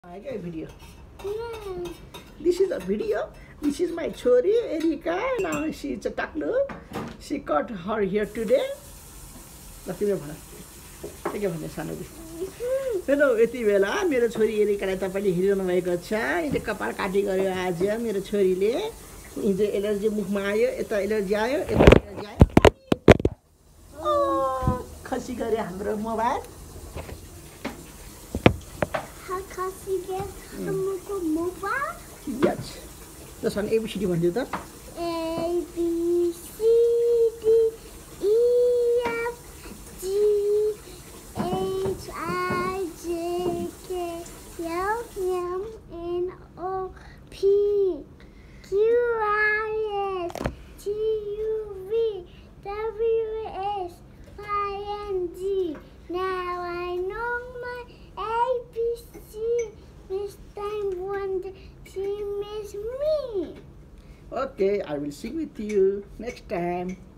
Okay, video. Yeah. This is a video. This is my chori Erika. Now she is a taklu. She cut her hair today. Hello यति बेला मेरो छोरी एरिकालाई तपाईले हेरिरहनु भएको छ। यिनले कपाल काटी गर्यो आज मेरो छोरीले। हिजो एलर्जी मुखमा आयो, यता एलर्जी आयो, यता एलर्जी आयो। खसी गर्यो हाम्रो मोबाइल। खसी गयो हाम्रो मोबाइल। यस। जसमा एबीसीडी भन्दियो त। A B C D E F G H I J K L M N O P Q R S T U V W X Y and Z. Now I know my ABC. This time one she miss me. Okay, I will sing with you next time.